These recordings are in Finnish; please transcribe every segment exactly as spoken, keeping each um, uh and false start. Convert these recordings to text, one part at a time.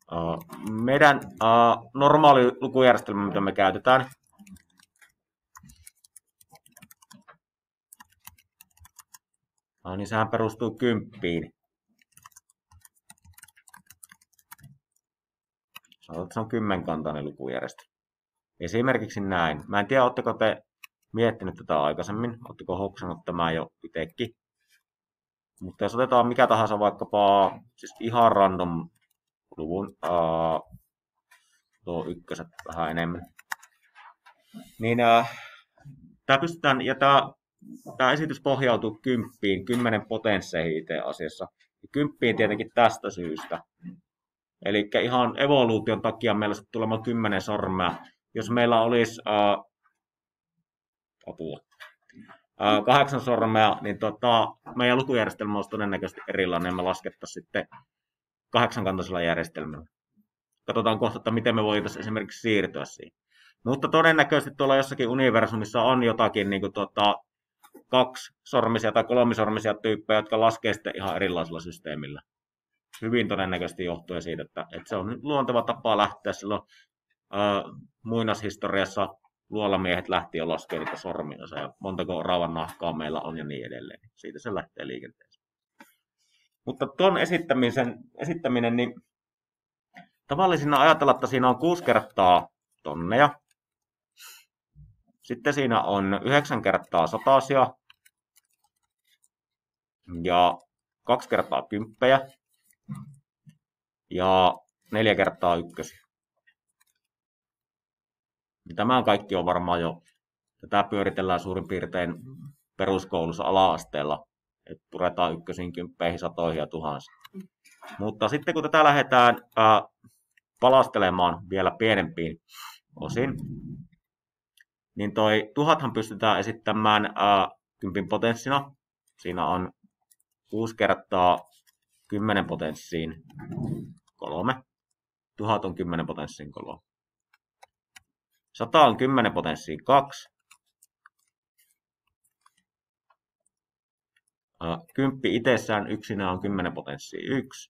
Uh, meidän uh, normaali lukujärjestelmä, mitä me käytetään, uh, niin sehän perustuu kymppiin. Sanotaan, että se on kymmenkantainen lukujärjestelmä. Esimerkiksi näin. Mä en tiedä, oletteko te miettinyt tätä aikaisemmin, oletteko hoksannut tämä jo itsekin. Mutta jos otetaan mikä tahansa vaikkapa siis ihan random luvun, uh, tuo ykköset vähän enemmän, niin uh, tämä pystytään, ja tämä, tämä esitys pohjautuu kymppiin, kymmenen potensseihin itse asiassa. Ja kymppiin tietenkin tästä syystä. Eli ihan evoluution takia meillä sitten tulemaan kymmenen sormea. Jos meillä olisi uh, apua, uh, kahdeksan sormea, niin tota, meidän lukujärjestelmä olisi todennäköisesti erilainen, ja me laskettaisiin sitten kahdeksankantaisella järjestelmällä. Katsotaan kohta, että miten me voitaisiin esimerkiksi siirtyä siihen. Mutta todennäköisesti tuolla jossakin universumissa on jotakin niin kuin, tota, kaksisormisia tai kolmisormisia tyyppejä, jotka laskee sitten ihan erilaisella systeemillä. Hyvin todennäköisesti johtuen siitä, että, että se on luonteva tapa lähteä silloin ää, muinaishistoriassa luolamiehet lähti jo laskemaan niitä sormia ja montako rauhan nahkaa meillä on ja niin edelleen. Siitä se lähtee liikenteeseen. Mutta tuon esittämisen, esittäminen, niin tavallisina ajatella, että siinä on kuusi kertaa tonneja. Sitten siinä on yhdeksän kertaa satasia ja kaksi kertaa kymppejä ja neljä kertaa ykkösiä. Tämä kaikki on varmaan jo, tätä pyöritellään suurin piirtein peruskoulussa ala-asteella, että puretaan ykkösiin, kymppeihin, satoihin ja tuhansiin. Mutta sitten kun tätä lähdetään ää, palastelemaan vielä pienempiin osin, niin toi tuhathan pystytään esittämään ää, kympin potenssina. Siinä on kuusi kertaa kymmenen potenssiin kolme. Tuhat on kymmenen potenssiin kolme. Sata on kymmenen potenssiin kaksi. Ää, kymppi itsessään yksinään on kymmenen potenssiin yksi.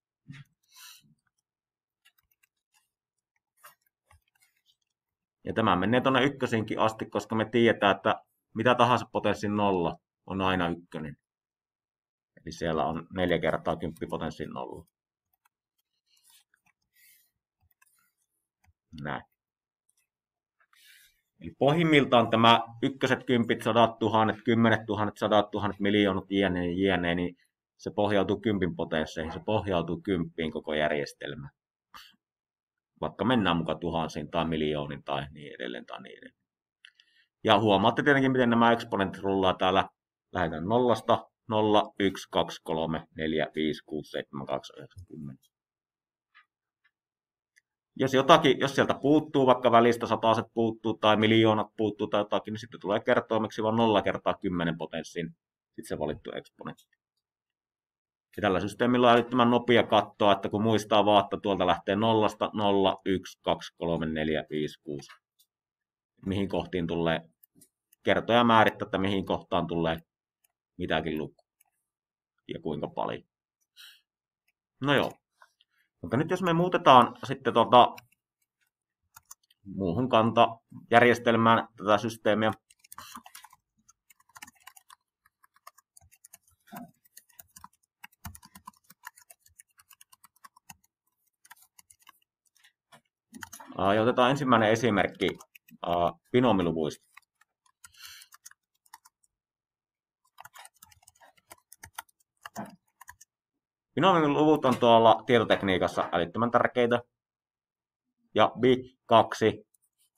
Ja tämä menee tuonne ykkösinkin asti, koska me tiedetään, että mitä tahansa potenssin nolla on aina ykkönen. Eli siellä on neljä kertaa kymppi potenssin nolla. Näin. Eli pohjimmiltaan tämä ykköset, kympit, sadat tuhannet, kymmenet tuhannet, sadat tuhannet, miljoonat, jne, jne, niin se pohjautuu kympin potensseihin, se pohjautuu kymppiin koko järjestelmä. Vaikka mennään mukaan tuhansiin tai miljoonin tai niin edelleen tai niin edelleen. Ja huomaatte tietenkin, miten nämä eksponentit rullaa täällä. Lähdetään nollasta, nolla, yksi, kaksi, kolme, neljä, viisi, kuusi, seitsemän, kahdeksan, yhdeksän, kymmenen. Jos jotakin, jos sieltä puuttuu, vaikka välistä sataset puuttuu tai miljoonat puuttuu tai jotakin, niin sitten tulee kertoimeksi vain nolla kertaa kymmenen potenssiin sitten se valittu eksponentti. Ja tällä systeemillä on älyttömän nopea katsoa, että kun muistaa vaan, että tuolta lähtee nollasta, nolla, yksi, kaksi, kolme, neljä, viisi, kuusi. Mihin kohtiin tulee kertoja määrittää, että mihin kohtaan tulee mitäkin luku ja kuinka paljon. No joo. Mutta nyt jos me muutetaan sitten tuota muuhun kantajärjestelmään tätä systeemiä. Ja otetaan ensimmäinen esimerkki binomiluvuista. Binomiluvut on tuolla tietotekniikassa älyttömän tärkeitä. Ja bi kaksi.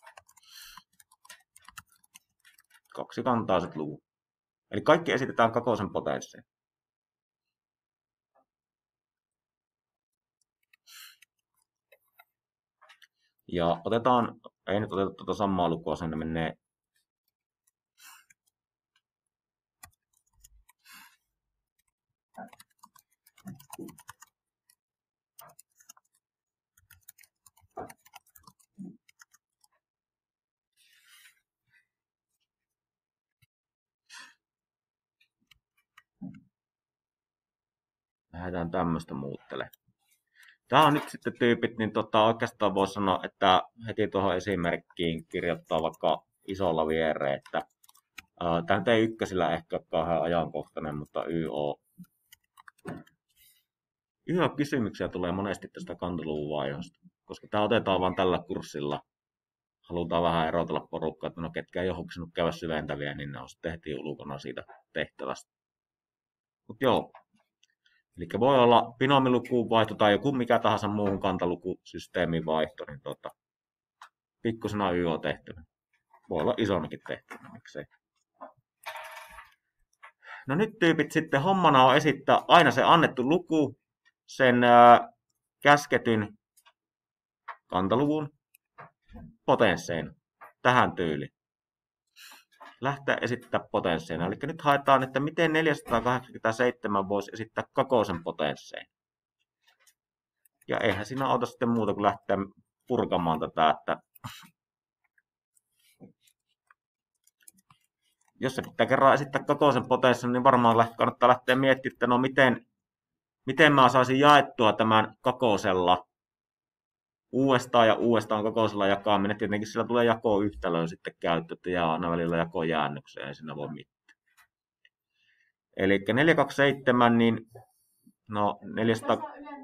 Kaksi kantaiset luvut. Eli kaikki esitetään kakosen potenssiin. Ja otetaan, ei nyt oteta tuota samaa lukua, sen menee lähdetään tämmöistä muuttelemaan. Tää on nyt sitten tyypit, niin tota, oikeastaan voi sanoa, että heti tuohon esimerkkiin kirjoittaa vaikka isolla viereen, että ää, tämä nyt ei ykkösillä ehkä ole kauhean ajankohtainen, mutta Y O. Y O-kysymyksiä tulee monesti tästä kanteluvun vaiheesta, koska tämä otetaan vain tällä kurssilla. Halutaan vähän erotella porukkaa, että no ketkä ei ole hoksinut käydä syventäviä, niin ne on sitten heti ulkona siitä tehtävästä. Mutta joo, eli voi olla binomilukuun vaihto tai joku mikä tahansa muuhun kantalukusysteemin vaihto, niin tota, pikkusena Y O-tehtävä. Voi olla isonakin tehtävä, miksei. No nyt tyypit sitten hommana on esittää aina se annettu luku, sen ää, käsketyn kantaluvun potensseina tähän tyyliin. Lähteä esittää potensseina. Eli nyt haetaan, että miten neljäsataakahdeksankymmentäseitsemän voisi esittää kakosen potensseina. Ja eihän siinä auta sitten muuta kuin lähteä purkamaan tätä, että jos se pitää kerran esittää kakosen potensseina, niin varmaan kannattaa lähteä miettimään, että no miten, miten mä saisin jaettua tämän kakosella uudestaan ja uudestaan kakosella jakaminen. Tietenkin sillä tulee jakoyhtälöön sitten käyttö, että jää aina välillä jakojäännökseen, ei siinä voi mitään. Eli neljäsataakaksikymmentäseitsemän, niin no neljäsataa...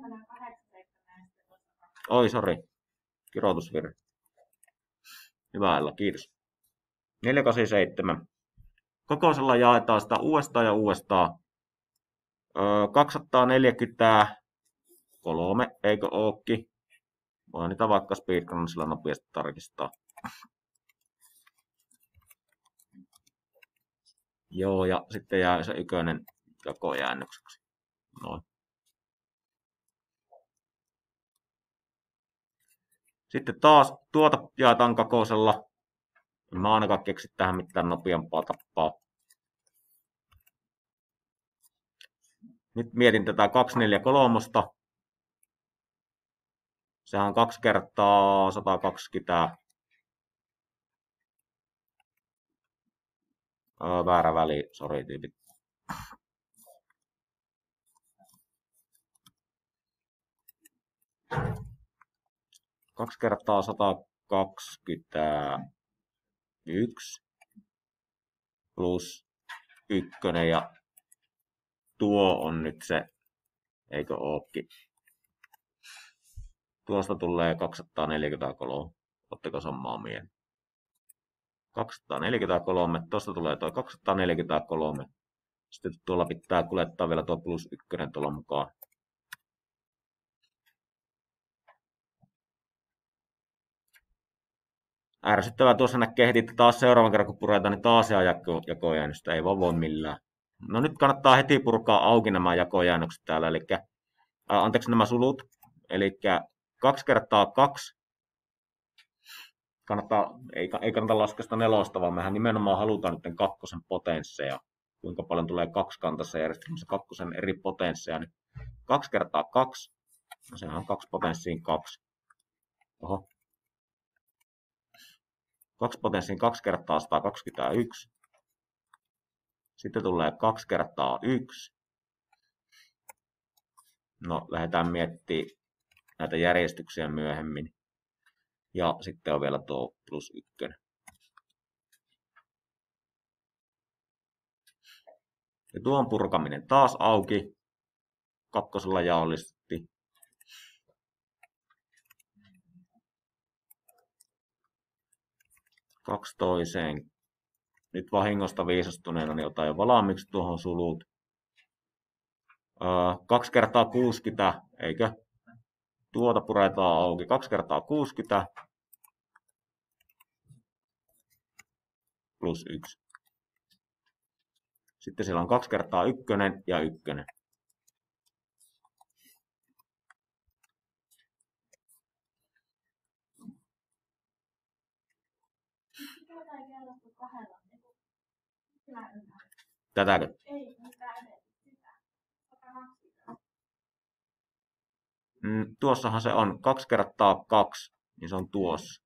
Oi, sori. Kirjoitusvirhe. Hyvä Ella, kiitos. neljäsataakahdeksankymmentäseitsemän. Kokosella jaetaan sitä uudestaan ja uudestaan. Öö, kaksisataaneljäkymmentäkolme, eikö ookin? Voin niitä vaikka speedrunnisilla nopeasti tarkistaa. Joo, ja sitten jää se ykönen jakojäännökseksi. Noin. Sitten taas tuota jaetaan kakosella. En mä ainakaan keksi tähän mitään nopeampaa tappaa. Nyt mietin tätä kaksisataaneljäkymmentäkolme. Sehän on kaksi kertaa sata kaksikymmentä. Öö, väärä väli, sori tyypit. Kaksi kertaa sata kaksikymmentäyksi plus ykkönen ja tuo on nyt se, eikö ookin? Tuosta tulee kaksisataaneljäkymmentäkolme. Otteko samaa mieltä? kaksisataaneljäkymmentäkolme. Tuosta tulee tuo kaksisataaneljäkymmentäkolme. Sitten tuolla pitää kuljettaa vielä tuo plus ykkönen tuolla mukaan. Ärsyttävää tuossa näkee heti, että taas seuraavan kerran kun puretaan, niin taas jää jakojäännöstä. Ei vaan voi millään. No nyt kannattaa heti purkaa auki nämä jakojäännökset täällä. Eli, ää, anteeksi nämä sulut. Eli kaksi kertaa kaksi. Kannattaa, ei, ei kannata laskea sitä nelosta, vaan mehän nimenomaan halutaan nyt kakkosen potensseja. Kuinka paljon tulee kaksikantaisessa järjestelmässä kakkosen eri potensseja. Niin kaksi kertaa kaksi. No sehän on kaksi potenssiin kaksi. Oho. kaksi potenssiin kaksi kertaa sata kaksikymmentäyksi. Sitten tulee kaksi kertaa yksi. No, lähdetään miettimään näitä järjestyksiä myöhemmin. Ja sitten on vielä tuo plus ykkönen. Ja tuon purkaminen taas auki. Kakkosella jaollisesti. Kaksi toiseen. Nyt vahingosta viisastuneena niin otan jo valmiiksi tuohon sulut. Öö, kaksi kertaa kuusikymmentä, eikö? Tuota puretaan auki. Kaksi kertaa kuusikymmentä. Plus yksi. Sitten siellä on kaksi kertaa ykkönen ja ykkönen. Tätäkö? Mm, tuossahan se on kaksi kertaa kaksi, niin se on tuossa.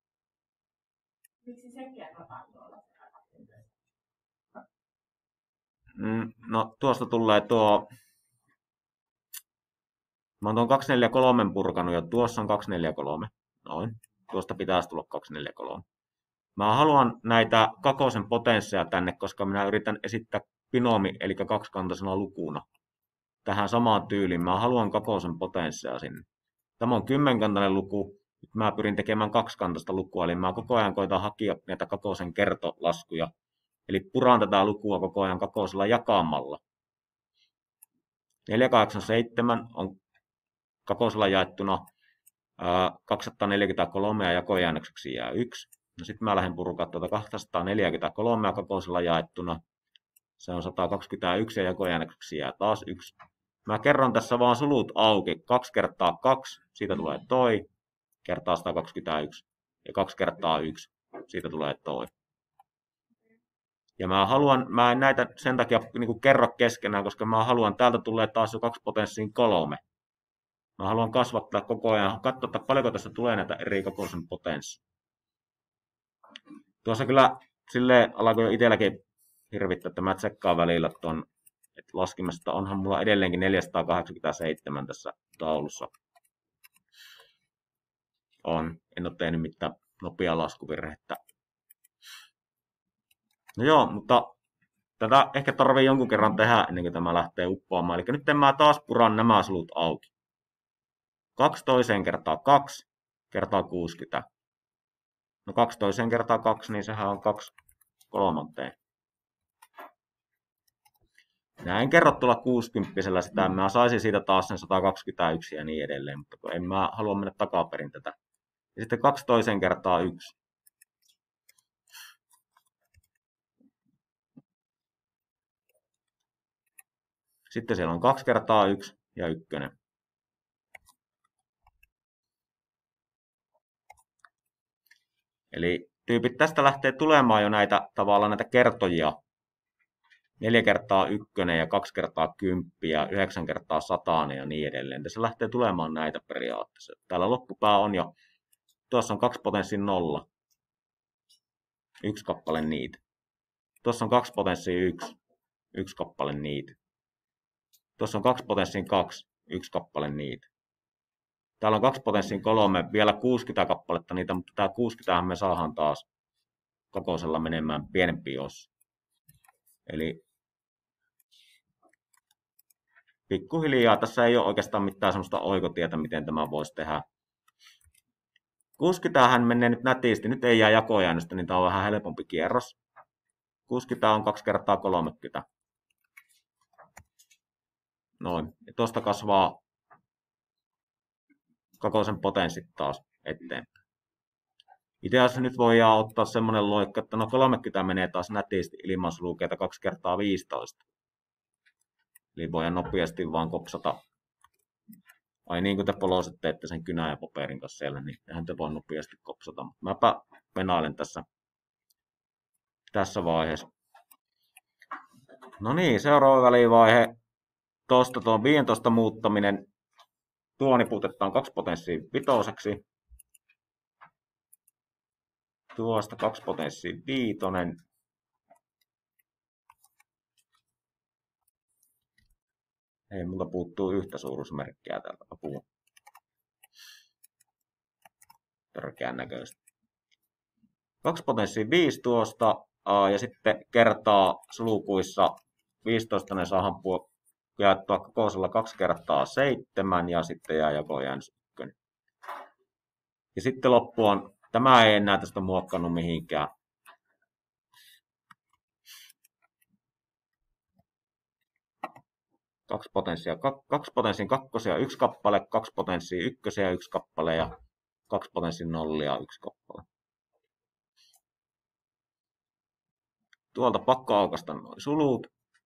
Miksi se kerrotaan tuolla? Mm, no tuosta tulee tuo Mä oon tuon kaksi neljä kolme purkanut ja tuossa on kaksi neljä kolme. Noin. Tuosta pitäisi tulla kaksi neljä kolme. Mä haluan näitä kakosen potensseja tänne, koska minä yritän esittää binomi, eli kaksikantaisena lukuna. Tähän samaan tyyliin. Mä haluan kakosen potensseja sinne. Tämä on kymmenkantainen luku. Nyt mä pyrin tekemään kaksikantaista lukua, eli mä koko ajan koitan hakea näitä kakosen kertolaskuja. Eli puran tätä lukua koko ajan kakosella jakamalla. neljä kahdeksan seitsemän on kakosella jaettuna kaksisataaneljäkymmentäkolme ja jakojäännökseksi jää yksi. No sitten mä lähden purkaa tuota kaksisataaneljäkymmentäkolme ja kakosella jaettuna. Se on sata kaksikymmentäyksi ja jakojäännökseksi jää taas yksi. Mä kerron tässä vaan sulut auki. kaksi kertaa kaksi, siitä tulee toi, kertaa sata kaksikymmentäyksi. Ja kaksi kertaa yksi, siitä tulee toi. Ja mä haluan, mä en näitä sen takia niin kuin kerro keskenään, koska mä haluan, täältä tulee taas jo kaksi potenssiin kolme. Mä haluan kasvattaa koko ajan, katsoa, paljonko tässä tulee näitä eri kokoisen potenssia. Tuossa kyllä silleen alkoi jo itselläkin hirvittää, että mä tsekkaan välillä tuon, että laskimesta onhan mulla edelleenkin neljäsataakahdeksankymmentäseitsemän tässä taulussa. On, en ole tehnyt mitään nopeaa laskuvirhettä. No joo, mutta tätä ehkä tarvii jonkun kerran tehdä ennen kuin tämä lähtee uppoamaan. Eli nyt mä taas puran nämä sulut auki. kaksi toiseen kertaa kaksi kertaa kuusikymmentä. No kaksi toiseen kertaa kaksi, niin sehän on kaksi kolmanteen. Näin kerrottuna kuusikymmentä sitä, mä saisin siitä taas sen sata kaksikymmentäyksi ja niin edelleen, mutta en mä halua mennä takaperin tätä. Ja sitten kaksi toiseen kertaa yksi. Sitten siellä on kaksi kertaa yksi ja ykkönen. Eli tyypit tästä lähtee tulemaan jo näitä tavallaan näitä kertojia. neljä kertaa ykkönen ja kaksi kertaa kymppiä, yhdeksän kertaa satanen ja niin edelleen. Tässä lähtee tulemaan näitä periaatteessa. Täällä loppupää on jo, tuossa on kaksi potenssin nolla. Yksi kappale niitä. Tuossa on kaksi potenssin yksi. Yksi kappale niitä. Tuossa on kaksi potenssin kaksi. Yksi kappale niitä. Täällä on kaksi potenssin kolme. Vielä kuusikymmentä kappaletta niitä, mutta tämä kuusikymmentä me saadaan taas kakosella menemään pienempiin osa. Eli pikkuhiljaa tässä ei ole oikeastaan mitään sellaista oikotietä, miten tämä voisi tehdä. kuusikymmentä menee nyt nätisti. Nyt ei jää jakojäännöstä, niin tämä on vähän helpompi kierros. kuusikymmentä on kaksi kertaa kolmekymmentä. Noin. Ja tuosta kasvaa kakosen potenssit taas eteenpäin. Itse asiassa nyt voidaan ottaa semmoinen loikka, että no kolmekymmentä menee taas nätisti ilmansulukeita kaksi kertaa viisitoista. Eli voidaan nopeasti vaan kopsata. Ai niin kuin te poloset teette sen kynän ja paperin kanssa siellä, niin eihän te voi nopeasti kopsata. Mäpä venailen tässä, tässä vaiheessa. No niin, seuraava välivaihe. Tuosta tuon viisitoista muuttaminen. Tuo niputetaan kaksi potenssia vitoseksi. Tuosta kaksi potenssia viitonen. Ei, multa puuttuu yhtä suuruusmerkkiä täältä apua. Törkeän näköistä. Kaksi potenssia viisi tuosta ja sitten kertaa sulukuissa viisitoista ne saadaan jaettua kokoisella kaksi kertaa seitsemän ja sitten jää jakojäännös ykkönen. Ja sitten loppu on, tämä ei enää tästä muokkannut mihinkään. Kaksi potenssia, kaksi potenssin kakkosia yksi kappale, kaksi potenssia ykkösiä yksi kappale ja kaksi potenssin nollia yksi kappale. Tuolta pakko aukaista noin sulut.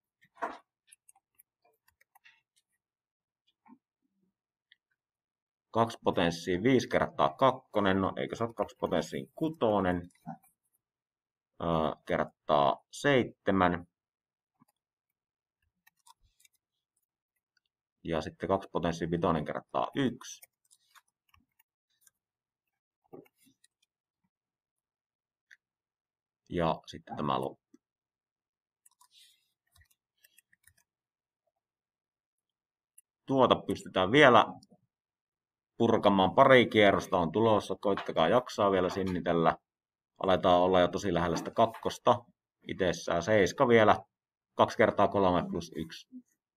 Kaksi potenssia viisi kertaa kakkonen, no eikö se ole kaksi potenssia kutonen, öö, kertaa seitsemän. Ja sitten kaksi potenssia vitonen kertaa yksi. Ja sitten tämä loppu. tuota pystytään vielä purkamaan. Pari kierrosta on tulossa. Koittakaa jaksaa vielä sinnitellä. Aletaan olla jo tosi lähellä sitä kakkosta. Itsessään seiska vielä. Kaksi kertaa kolme plus yksi.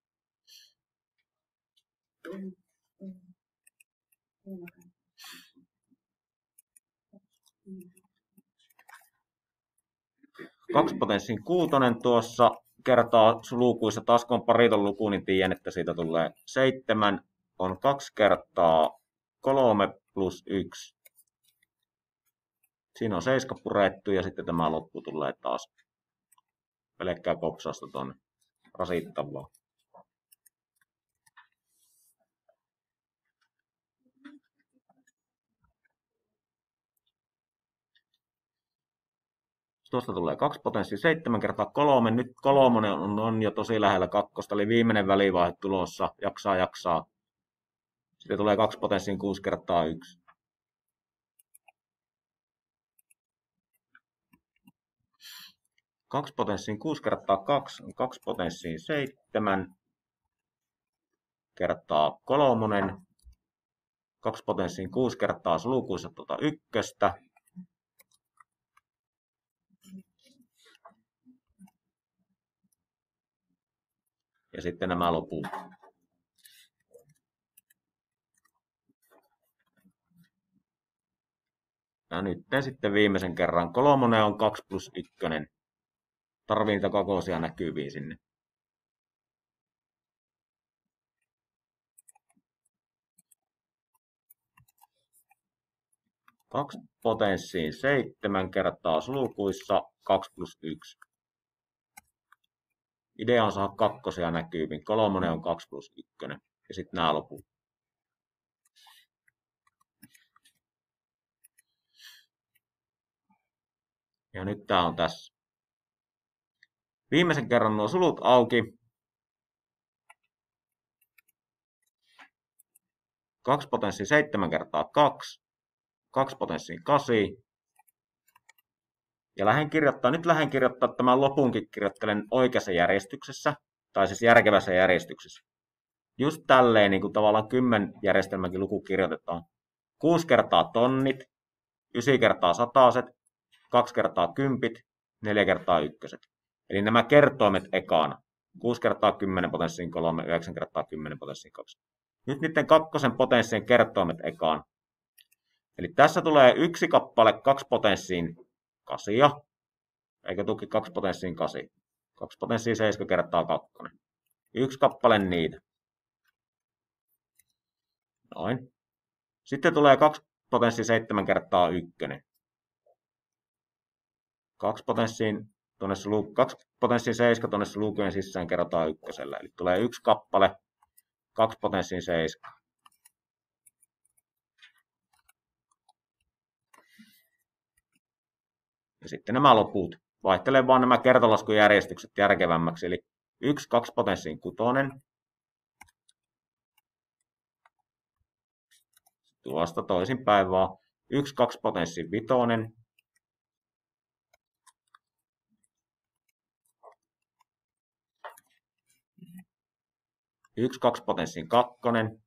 Kaksi potenssiin kuutonen tuossa kertaa luukuissa. Taas kun on pariton luku, niin tiedän, että siitä tulee seitsemän. On kaksi kertaa kolme plus yksi. Siinä on seiska purettu ja sitten tämä loppu tulee taas pelkkää kopsausta tuonne rasittavaa. Tuosta tulee kaksi potenssia, seitsemän kertaa kolme. Nyt kolmonen on, on jo tosi lähellä kakkosta, eli viimeinen välivaihe tulossa. Jaksaa, jaksaa. Sitten tulee kaksi potenssiin kuusi kertaa yksi. Kaksi potenssiin kuusi kertaa kaksi on kaksi potenssiin seitsemän kertaa kolmonen. Kaksi potenssiin kuusi kertaa luukuissa tuota ykköstä. Ja sitten nämä loput. Ja nyt sitten viimeisen kerran. Kolmonen on kaksi plus yksi. Tarvii niitä kokoisia näkyviä sinne. Kaksi potenssiin seitsemän kertaa luukuissa kaksi plus yksi. Idea on saada kakkosia näkyviin. Kolmonen on kaksi plus yksi. Ja sitten nämä loput. Ja nyt tää on tässä. Viimeisen kerran nuo sulut auki. Kaksi potenssiin seitsemän kertaa kaksi. Kaksi potenssiin kahdeksan. Ja lähden kirjoittaa, nyt lähden kirjoittaa tämän lopunkin kirjoittelen oikeassa järjestyksessä. Tai siis järkevässä järjestyksessä. Just tälleen niin kuin tavallaan kymmen järjestelmänkin luku kirjoitetaan. kuusi kertaa tonnit. yhdeksän kertaa sataset. kaksi kertaa kympit. neljä kertaa ykköset. Eli nämä kertoimet ekana. kuusi kertaa kymmenen potenssiin kolme. yhdeksän kertaa kymmenen potenssiin kaksi. Nyt niiden kakkosen potenssien kertoimet ekaan. Eli tässä tulee yksi kappale kaksi potenssiin kasia. Eikä tuki kaksi potenssiin kasi. Kaksi potenssiin seitsemän kertaa kakkonen. Yksi kappale niitä. Noin. Sitten tulee kaksi potenssiin seitsemän kertaa ykkönen. Kaksi potenssiin tuonne kaksi potenssiin seitsemän tuonne lukujen sisään kerrotaan ykkösellä. Eli tulee yksi kappale. Kaksi potenssiin seitsemän. Ja sitten nämä loput. Vaihtelen vaan nämä kertolaskujärjestykset järkevämmäksi. Eli yksi, kaksi potenssiin kutonen. Tuosta toisinpäin vaan. yksi, kaksi potenssiin vitonen. yksi, kaksi potenssiin kakkonen.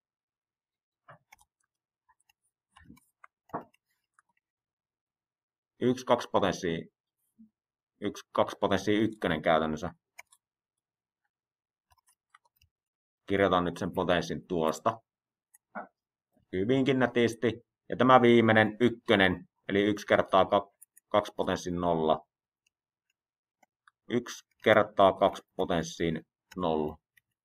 yksi, kaksi potenssiin yksi, kaksi potenssiin ykkönen käytännössä. Kirjoitan nyt sen potenssin tuosta. Hyvinkin nätisti. Ja tämä viimeinen ykkönen, eli yksi kertaa kaksi potenssiin nolla. yksi kertaa kaksi potenssiin nolla.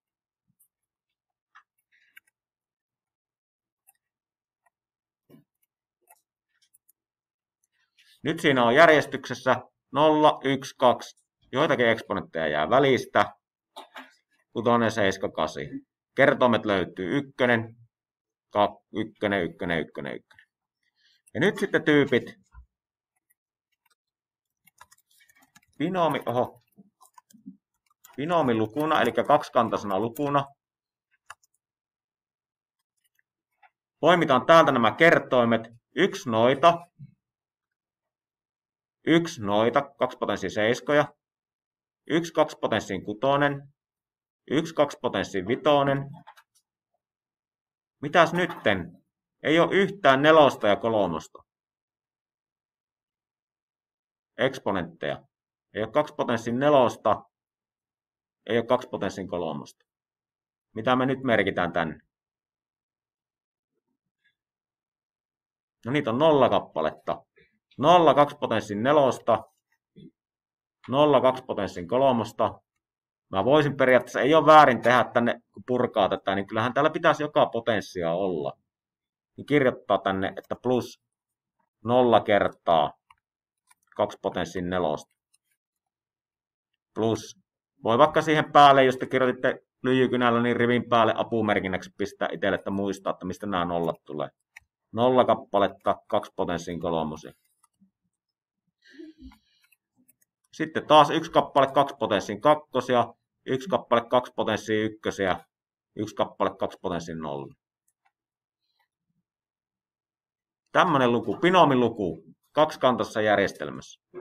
Nyt siinä on järjestyksessä nolla, yksi, kaksi. Joitakin eksponentteja jää välistä. kuusi, seitsemän, kahdeksan. Kertoimet löytyy ykkönen, kaksi, ykkönen, ykkönen, ykkönen, ykkönen. Ja nyt sitten tyypit. Binoomi, oho. Binomilukuna, eli kaksikantaisena lukuna. Poimitaan täältä nämä kertoimet. Yksi noita. Yksi noita, kaksi potenssiin seiskoja. Yksi, kaksi potenssiin kutonen. Yksi, kaksi potenssiin vitonen. Mitäs nytten? Ei ole yhtään nelosta ja kolmosta. Eksponentteja. Ei ole kaksipotenssin nelosta. Ei ole kaksipotenssin kolmosta. Mitä me nyt merkitään tänne? No niitä on nolla kappaletta. Nolla kaksipotenssin nelosta. Nolla kaksipotenssin kolmosta. Mä voisin periaatteessa, ei ole väärin tehdä tänne, kun purkaa tätä, niin kyllähän täällä pitäisi joka potenssia olla. Niin kirjoittaa tänne, että plus nolla kertaa kaksipotenssin nelosta. Plus. Voi vaikka siihen päälle, jos te kirjoititte lyijykynällä, niin rivin päälle apumerkinnäksi pistää itselle, että muistaa, että mistä nämä nollat tulee. Nolla kappaletta, kaksi potenssin kolmosia. Sitten taas yksi kappale, kaksi potenssin kakkosia, yksi kappale, kaksi potenssin ykkösiä, yksi kappale, kaksi potenssin nolla. Tämmöinen luku, binomin luku, kaksikantoisessa järjestelmässä.